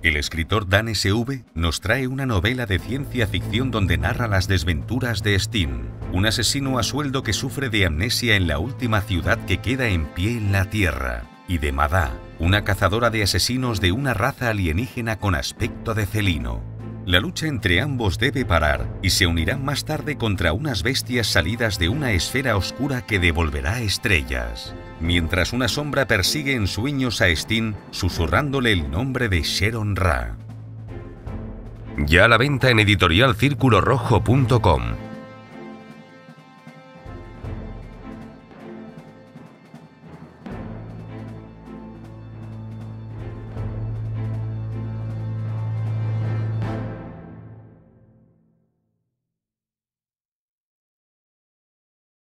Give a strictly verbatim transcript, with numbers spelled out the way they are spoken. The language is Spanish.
El escritor Dan S V nos trae una novela de ciencia ficción donde narra las desventuras de Steen, un asesino a sueldo que sufre de amnesia en la última ciudad que queda en pie en la Tierra, y de Madá, una cazadora de asesinos de una raza alienígena con aspecto de felino. La lucha entre ambos debe parar y se unirán más tarde contra unas bestias salidas de una esfera oscura que devolverá estrellas, mientras una sombra persigue en sueños a Steen susurrándole el nombre de Sharon Ra. Ya a la venta en editorial círculo rojo punto com.